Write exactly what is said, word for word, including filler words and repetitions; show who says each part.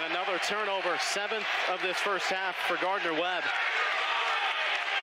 Speaker 1: And another turnover, seventh of this first half for Gardner Webb.